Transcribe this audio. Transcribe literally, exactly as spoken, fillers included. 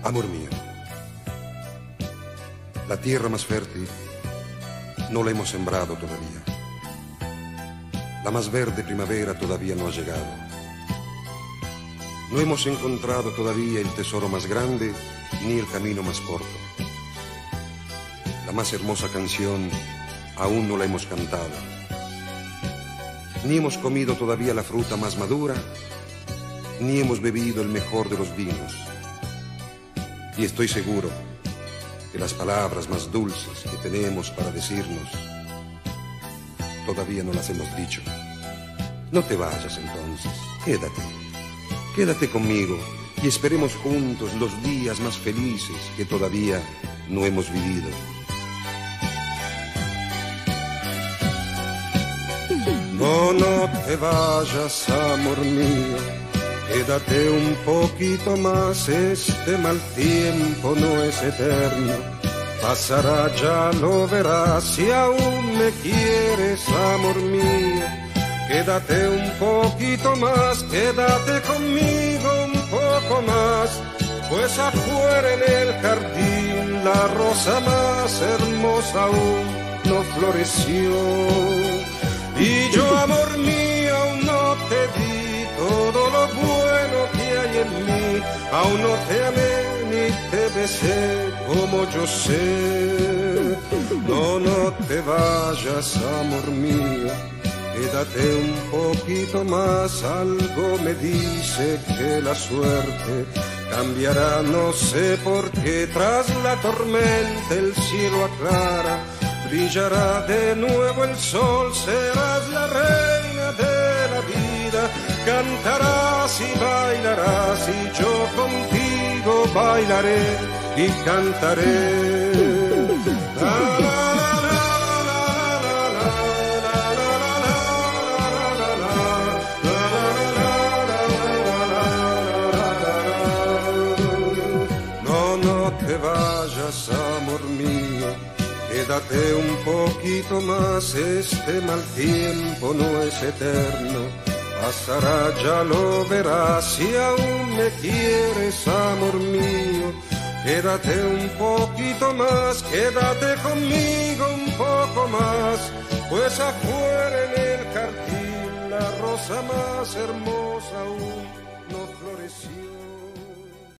Amor mío, la tierra más fértil no la hemos sembrado todavía. La más verde primavera todavía no ha llegado. No hemos encontrado todavía el tesoro más grande ni el camino más corto. La más hermosa canción aún no la hemos cantado. Ni hemos comido todavía la fruta más madura, ni hemos bebido el mejor de los vinos. Y estoy seguro que las palabras más dulces que tenemos para decirnos todavía no las hemos dicho. No te vayas entonces, quédate, quédate conmigo y esperemos juntos los días más felices que todavía no hemos vivido. No, no te vayas, amor mío, quédate un poquito más, este mal tiempo no es eterno. Pasará, ya lo verás, si aún me quieres, amor mío. Quédate un poquito más, quédate conmigo un poco más, pues afuera en el jardín la rosa más hermosa aún no floreció. Y yo, amor mío, aún no te di todo lo bueno que hay en mí, aún no te amé ni te besé como yo sé. No, no te vayas, amor mío, quédate un poquito más, algo me dice que la suerte cambiará, no sé por qué, tras la tormenta el cielo aclara, brillará de nuevo el sol, serás la reina de la vida, cantarás y bailarás y yo contigo bailaré y cantaré. La, la, te vayas, amor mío, quédate un poquito más, este mal tiempo no es eterno, pasará, ya lo verás, si aún me quieres, amor mío, quédate un poquito más, quédate conmigo un poco más, pues afuera en el jardín la rosa más hermosa aún no floreció.